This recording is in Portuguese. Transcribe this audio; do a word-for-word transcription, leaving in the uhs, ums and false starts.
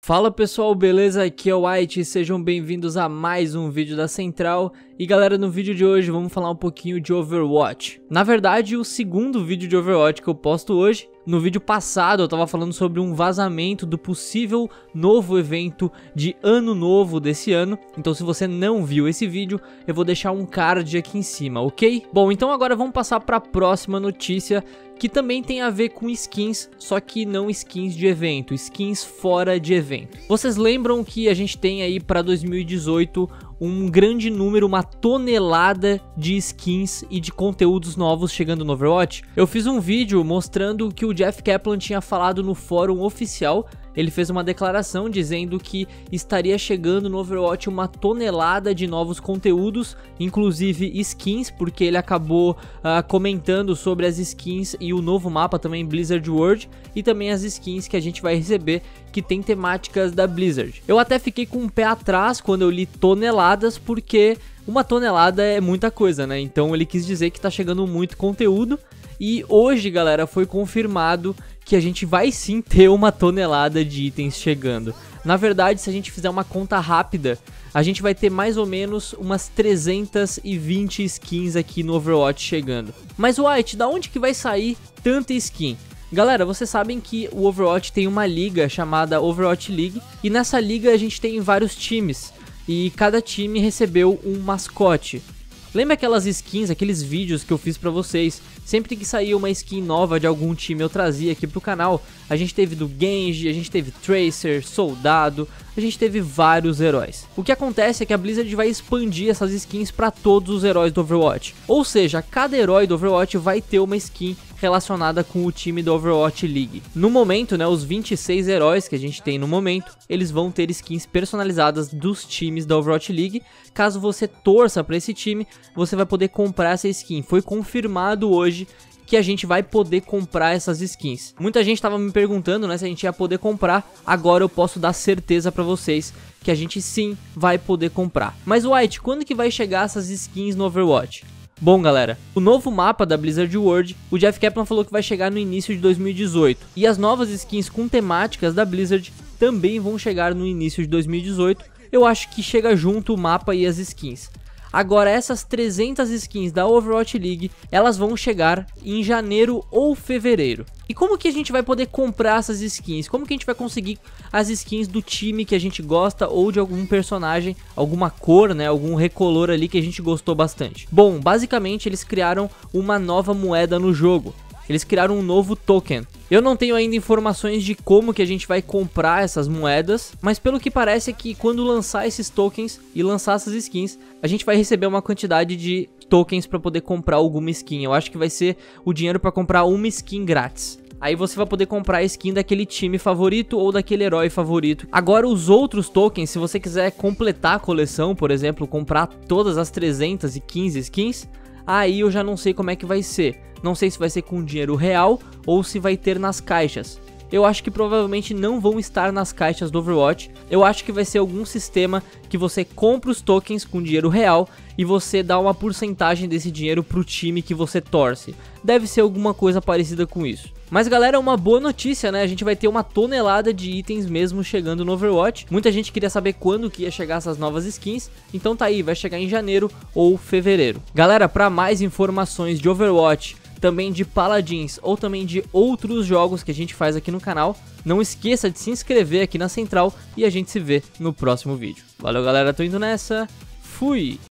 Fala pessoal, beleza? Aqui é o White, sejam bem-vindos a mais um vídeo da Central. E galera, no vídeo de hoje vamos falar um pouquinho de Overwatch. Na verdade, o segundo vídeo de Overwatch que eu posto hoje. No vídeo passado eu tava falando sobre um vazamento do possível novo evento de ano novo desse ano. Então se você não viu esse vídeo, eu vou deixar um card aqui em cima, ok? Bom, então agora vamos passar para a próxima notícia, que também tem a ver com skins, só que não skins de evento, skins fora de evento. Vocês lembram que a gente tem aí para dois mil e dezoito um grande número, uma tonelada de skins e de conteúdos novos chegando no Overwatch? Eu fiz um vídeo mostrando que o Jeff Kaplan tinha falado no fórum oficial. Ele fez uma declaração dizendo que estaria chegando no Overwatch uma tonelada de novos conteúdos, inclusive skins, porque ele acabou uh, comentando sobre as skins e o novo mapa também Blizzard World, e também as skins que a gente vai receber que tem temáticas da Blizzard. Eu até fiquei com um pé atrás quando eu li toneladas, porque uma tonelada é muita coisa, né? Então ele quis dizer que tá chegando muito conteúdo. E hoje, galera, foi confirmado que a gente vai sim ter uma tonelada de itens chegando. Na verdade, se a gente fizer uma conta rápida, a gente vai ter mais ou menos umas trezentas e vinte skins aqui no Overwatch chegando. Mas White, da onde que vai sair tanta skin? Galera, vocês sabem que o Overwatch tem uma liga chamada Overwatch League, e nessa liga a gente tem vários times, e cada time recebeu um mascote. Lembra aquelas skins, aqueles vídeos que eu fiz pra vocês? Sempre que saía uma skin nova de algum time eu trazia aqui pro canal. A gente teve do Genji, a gente teve Tracer, Soldado, a gente teve vários heróis. O que acontece é que a Blizzard vai expandir essas skins pra todos os heróis do Overwatch. Ou seja, cada herói do Overwatch vai ter uma skin relacionada com o time do Overwatch League. No momento, né, os vinte e seis heróis que a gente tem no momento, eles vão ter skins personalizadas dos times da Overwatch League. Caso você torça pra esse time, você vai poder comprar essa skin. Foi confirmado hoje que a gente vai poder comprar essas skins. Muita gente estava me perguntando, né, se a gente ia poder comprar. Agora eu posso dar certeza pra vocês que a gente sim vai poder comprar. Mas White, quando que vai chegar essas skins no Overwatch? Bom galera, o novo mapa da Blizzard World, o Jeff Kaplan falou que vai chegar no início de dois mil e dezoito. E as novas skins com temáticas da Blizzard também vão chegar no início de dois mil e dezoito. Eu acho que chega junto o mapa e as skins. Agora essas trezentas skins da Overwatch League, elas vão chegar em janeiro ou fevereiro. E como que a gente vai poder comprar essas skins? Como que a gente vai conseguir as skins do time que a gente gosta ou de algum personagem, alguma cor, né, algum recolor ali que a gente gostou bastante? Bom, basicamente eles criaram uma nova moeda no jogo. Eles criaram um novo token. Eu não tenho ainda informações de como que a gente vai comprar essas moedas, mas pelo que parece é que quando lançar esses tokens e lançar essas skins, a gente vai receber uma quantidade de tokens para poder comprar alguma skin. Eu acho que vai ser o dinheiro para comprar uma skin grátis. Aí você vai poder comprar a skin daquele time favorito ou daquele herói favorito. Agora os outros tokens, se você quiser completar a coleção, por exemplo, comprar todas as trezentas e quinze skins, aí eu já não sei como é que vai ser. Não sei se vai ser com dinheiro real ou se vai ter nas caixas. Eu acho que provavelmente não vão estar nas caixas do Overwatch. Eu acho que vai ser algum sistema que você compra os tokens com dinheiro real e você dá uma porcentagem desse dinheiro pro time que você torce. Deve ser alguma coisa parecida com isso. Mas galera, é uma boa notícia, né? A gente vai ter uma tonelada de itens mesmo chegando no Overwatch. Muita gente queria saber quando que ia chegar essas novas skins. Então tá aí, vai chegar em janeiro ou fevereiro. Galera, para mais informações de Overwatch, também de Paladins ou também de outros jogos que a gente faz aqui no canal, não esqueça de se inscrever aqui na Central e a gente se vê no próximo vídeo. Valeu galera, tô indo nessa, fui!